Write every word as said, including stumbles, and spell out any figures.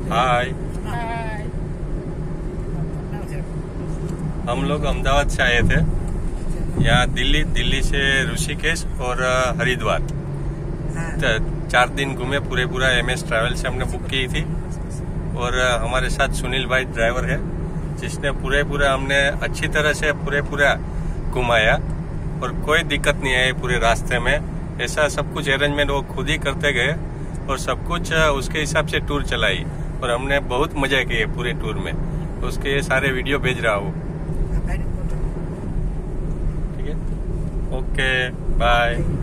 हाय। हम लोग अहमदाबाद से आए थे यहाँ दिल्ली दिल्ली से ऋषिकेश और हरिद्वार। चार दिन घूमे पूरे पूरा एम एस ट्रैवल से हमने बुक की थी और हमारे साथ सुनील भाई ड्राइवर है जिसने पूरे पूरा हमने अच्छी तरह से पूरे पूरा घुमाया और कोई दिक्कत नहीं आई पूरे रास्ते में। ऐसा सब कुछ अरेंजमेंट वो खुद ही करते गए और सब कुछ उसके हिसाब से टूर चलाई और हमने बहुत मजा किए पूरे टूर में। उसके ये सारे वीडियो भेज रहा हूँ। ठीक है, ओके बाय।